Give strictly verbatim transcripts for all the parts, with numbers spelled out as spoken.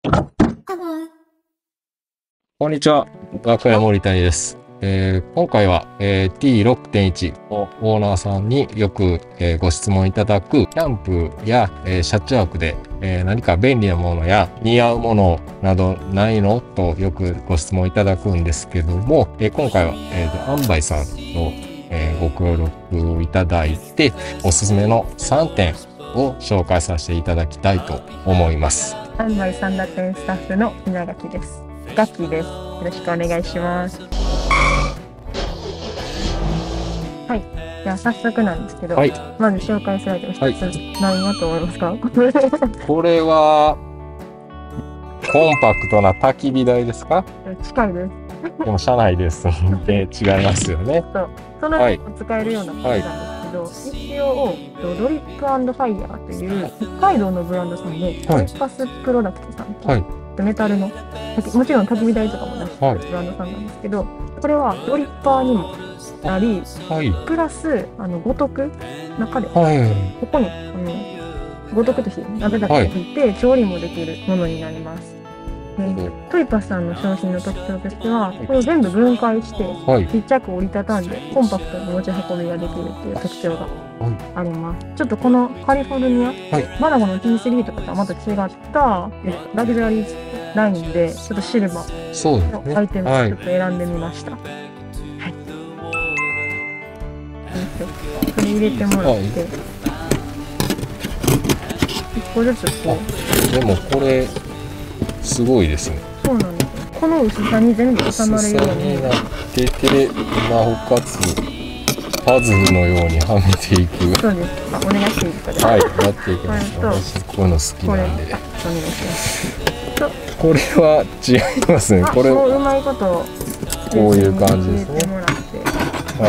こんにちは、学屋森谷です。えー今回は、えー ティーろくてんいち のオーナーさんによく、えーご質問いただく、キャンプや、えー車中泊で、えー何か便利なものや似合うものなどないのとよくご質問いただくんですけども、えー今回は、えーと、アンバイさんの、えーご協力いただいて、おすすめのさんてんを紹介させていただきたいと思います。 アンバイさんだ店スタッフの稲垣です。ガッキーです。よろしくお願いします。はい。じゃあ早速なんですけど、 はい、 まず紹介するアイテム一つ、 はい何だと思いますか？ これは、コンパクトな焚き火台ですか？ 近いです。 でも車内ですので違いますよね。 そう。そのはいまま使えるようなものなんですけど、一応、ドリップ&ファイヤーという北海道のブランドさんで、 はいコンパスプロダクトさんと、 はいメタルの、もちろん焚き火台とかも出してるブランドさんなんですけど、これはドリッパーにもなり、 はいプラス、あの、五徳、中で、 はいここに、あの、五徳として鍋だけを引いて調理もできるものになります。でトイパスさんの商品の特徴としては、これを全部分解して、 はいちっちゃく折りたたんで、コンパクトに持ち運びができるっていう特徴があります。ちょっとこのカリフォルニア、 はいマラゴの ティースリー とかとはまた違ったラグジュアリーラインで、ちょっとシルバーそうですね。 のアイテムをはいちょっと選んでみました。はい。これ入れてもらって、 はい一個ずつこう。 でもこれすごいですね。 そうなんですよ。この薄さに全部収まるように。 になってて、なおかつパズルのようにはめていく。 そうです。あ、お願いしていいですか？ はい、やっていきます。 これと私こういうの好きこれ、 なんで。 あ、お願いします。と、 これは違いますね。 あ、 これもううまいことこういう感じですね入れてもらって、 はい。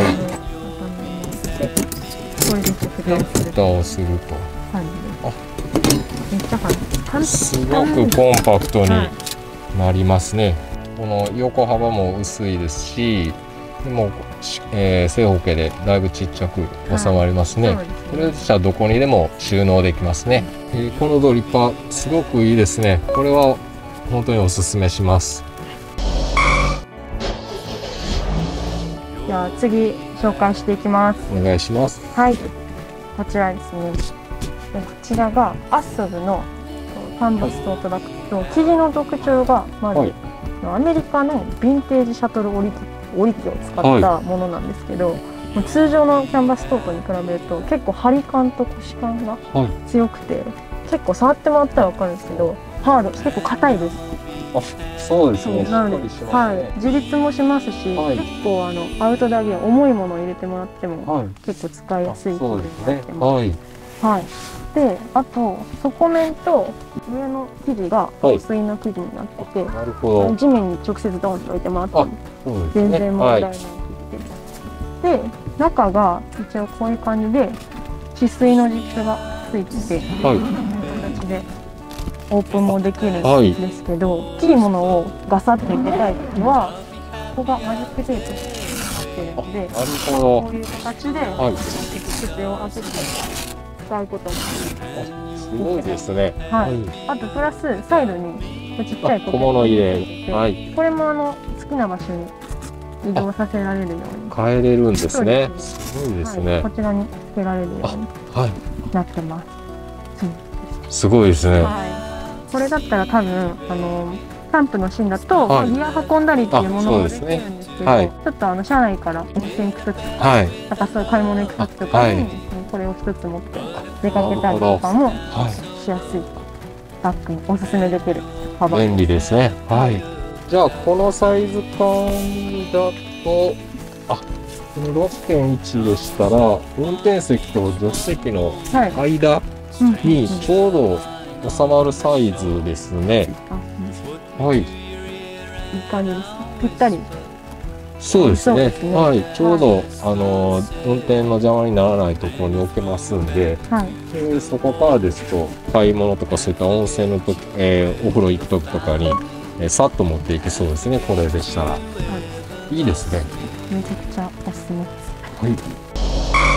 これでちょっと蓋をする蓋をすると。 感じです。めっちゃ簡単。 すごくコンパクトにはいなりますね。この横幅も薄いですし、でも、えー正方形でだいぶちっちゃく収まりますね。 そうですねこれじゃあどこにでも収納できますね。えーこのドリッパーすごくいいですね。これは本当におすすめします。 じゃあ次紹介していきます。 お願いします。 はい。こちらですね。でこちらがアッソブのキャンバストートバッグと生地の特徴がまず、 はいアメリカのヴィンテージシャトル織り機織り機を使ったものなんですけど、もう通常のキャンバストートに比べると結構張り感とコシ感がはい。 強くて、結構触ってもらったら分かるんですけどハード、結構硬いです。 あ、そうですね。しっなのでかりしますはい、 ね。 自立もしますし、 はい結構あのアウトドアギア重いものを入れてもらってもはい。 結構使いやすいあそうですね生地になって。ます。 はい。 はい。で、あと底面と上の生地がはい防水の生地になってて、 なるほど。 地面に直接ドンと置いてもらってもそうです全ね。 然問題ない生地で、で中が一応こういう感じで止水のジップがついてて、 はい。 こういう形でオープンもできるんはいですけど、大きいものをガサッと入れたい時はここがマジックテープになってるので、 なるほど。 こういう形ではい。 口を開けて使うこともすごいですね。 はい。あとプラスサイドにちっちゃいあ小物入れ。 は。 はいい。 これもあの好きな場所に移動させられるように、 変えれるんですね。 そうすごいですはい、 ねこ。ちらにつけられるようにはい。 なってます。そうすごいですね。 はい。これだったら多分あのキャンプのシーンだと、 はいギア運んだりっていうものもできあそうですねるんですけど、 はいちょっとあの車内から温泉行くときとか、 はい。 なんかそういう買い物行くときとかに、 はいこれを一つ持って出かけたりとかもはしやすいバッグにおすすめできるい。 幅。 便利ですね。はい。じゃあ、このサイズ感だと、あ、このろくてんいちでしたら、運転席と助手席のはい。 間うんにちょうど収まるサイズですね。 あはい。 いい感じです。ぴったり。 そうですね。 そうですねはい。ちょうど、あの、運転の邪魔にならないところに置けますんで、 はい。 でそこからですと、買い物とかそういった温泉の時、えーお風呂行く時とかに、えーさっと持っていけそうですね。これでしたら。いいですね。 めちゃくちゃおすすめです。 はい。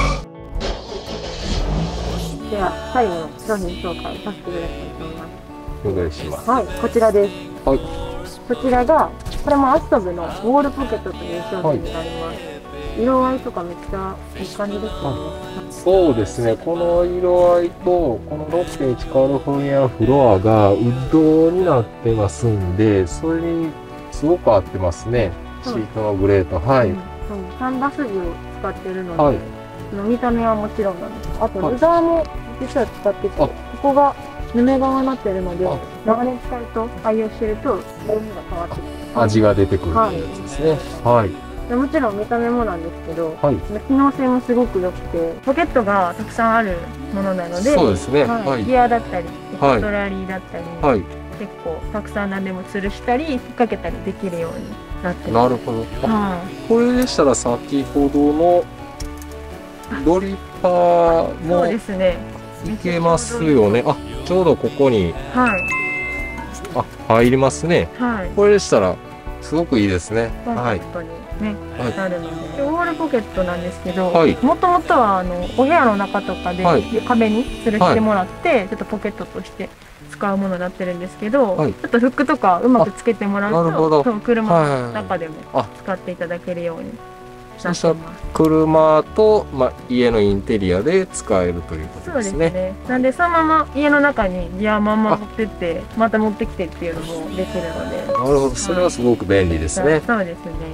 では最後の商品紹介させていただきたいと思います。 お願いします。 はい、こちらです。 はい。 こちらが、これもアストブのウォールポケットという商品になります。色合いとかめっちゃいい感じですよね。 そうですね。この色合いと、この ろくてんいち カリフォルニアフロアがウッドになってますんで、それにすごく合ってますね。シートのグレーと。はい。 キャンバス地を使ってるので、はい、見た目はもちろんなんです。あと、レザーも実は使ってて、ここがヌメ革になってるので、長年使うと、愛用してると、色味が変わってくる。 味が出てくるっていうやつですね。はい。 もちろん見た目もなんですけど、はい、機能性もすごく良くて、ポケットがたくさんあるものなので、 そうですね。はい、 ギアだったり、エクストラリーだったり、はい、結構たくさん何でも吊るしたり、引っ掛けたりできるようになってます。 なるほど。はい、これでしたら先ほどのドリッパーもいけますよね。あ、ちょうどここに、はい、あ、入りますね。はい、これでしたらすごくいいですね。はい。 ね、なるので、ウォールポケットなんですけど、もともとはあのお部屋の中とかで、はい、壁に吊るしてもらって、はい、ちょっとポケットとして使うものになってるんですけど、はい、ちょっとフックとかうまくつけてもらうと、その車の中でも使っていただけるようになってます。 車と、まあ、家のインテリアで使えるということですね。そうですね。 なんでそのまま家の中にギアまんま持ってってまた持ってきてっていうのもできるので。なるほど、それはすごく便利ですね。 そうですね。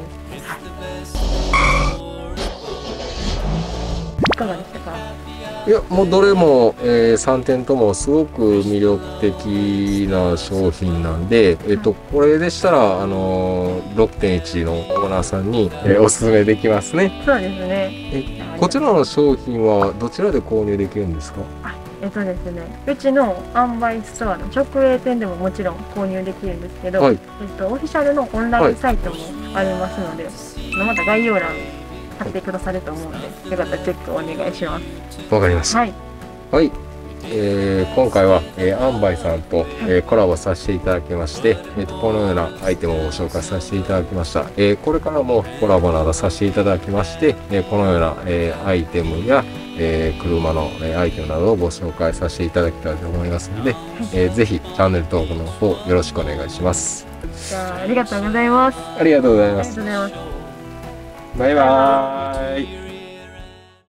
いかがでしたか？ いや、もうどれも、えー、さんてんともすごく魅力的な商品なんで、えっと、これでしたら、あのー、ろくてんいち のオーナーさんに、えー、おすすめできますね。 そうですね。 え、こちらの商品はどちらで購入できるんですか？ あ、えっとですね、うちの販売ストアの直営店でももちろん購入できるんですけど、はい、えっと、オフィシャルのオンラインサイトもありますので、はい、また概要欄貼ってくださると思うので、よかったらチェックお願いします。 わかりました。はい。はい。えー、今回は、えー、アンバイさんと、えー、コラボさせていただきまして、えーと、このようなアイテムをご紹介させていただきました。えー、これからもコラボなどさせていただきまして、えー、このような、えー、アイテムや、えー、車の、えー、アイテムなどをご紹介させていただきたいと思いますので、えー、ぜひチャンネル登録の方よろしくお願いします。 じゃあ、ありがとうございます。 ありがとうございます。 ありがとうございます。 バイバーイ。